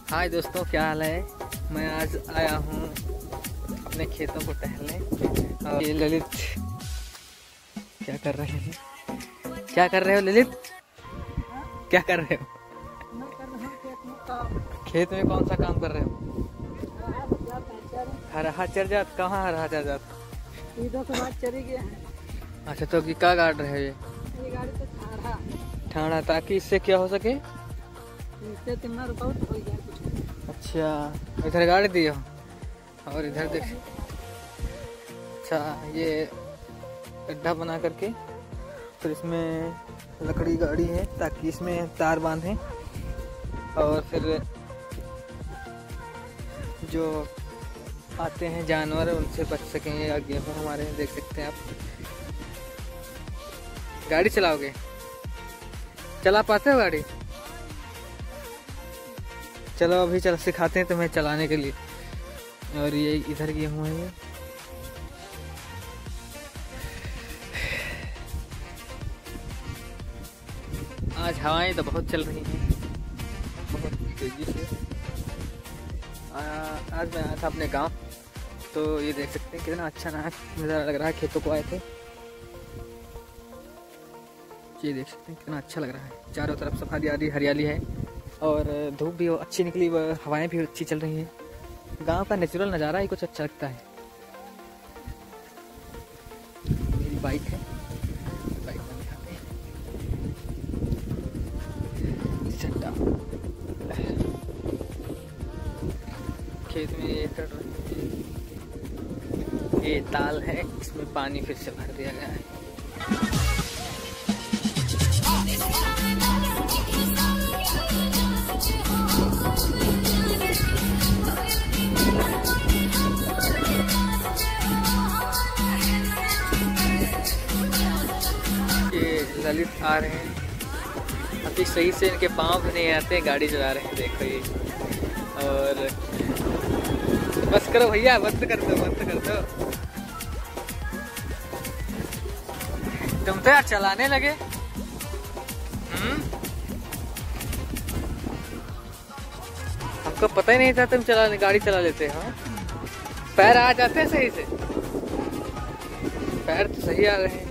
हाय दोस्तों, क्या हाल है। मैं आज आया हूँ अपने खेतों को टहलने। और ये ललित क्या कर रहे हैं? क्या कर रहे हो ललित? क्या कर रहे हो? मैं कर रहा हूँ खेत में काम। खेत में कौन सा काम कर रहे हो? हरा चर जात। कहाँ हरा चर जात? इधर से बात चली गया है। अच्छा, तो क्या काट रहे हो? ये गाड़ी तो ठाड़ा ठाड़ा, ताकि इससे क्या हो सके? इससे तुम्हारा बहुत हो गया कुछ। अच्छा, इधर गाड़ी दिए हो और इधर देख। अच्छा, ये गड्ढा बना करके फिर इसमें लकड़ी गाड़ी है ताकि इसमें तार बांधें और फिर जो आते हैं जानवर उनसे बच सकें। या गेहूँ हमारे देख सकते हैं आप। गाड़ी चलाओगे? चला पाते हो गाड़ी? चलो अभी चल सिखाते हैं तुम्हें चलाने के लिए। और ये इधर गेहूँ है। ये आज हवाएं तो बहुत चल रही हैं, बहुत तेजी से। आज मैं आया था अपने गांव, तो ये देख सकते हैं कितना अच्छा नज़ारा लग रहा है। खेतों को आए थे, ये देख सकते हैं कितना अच्छा लग रहा है। चारों तरफ सफारी हरियाली है और धूप भी अच्छी निकली, हवाएं भी अच्छी चल रही हैं। गांव का नेचुरल नज़ारा ही कुछ अच्छा लगता है। मेरी बाइक है, बाइक में दिखाते हैं। खेत में ये ताल है, इसमें पानी फिर से भर दिया गया है। ये ललित आ रहे हैं, अभी सही से इनके पाँव भी नहीं आते, गाड़ी चला रहे हैं। देखो ये। और बस करो भैया, बंद कर दो, बंद कर दो। तुम तो यार चलाने लगे। हमको पता ही नहीं था तुम गाड़ी चला लेते हो। पैर आ जाते हैं सही से, पैर तो सही आ रहे हैं।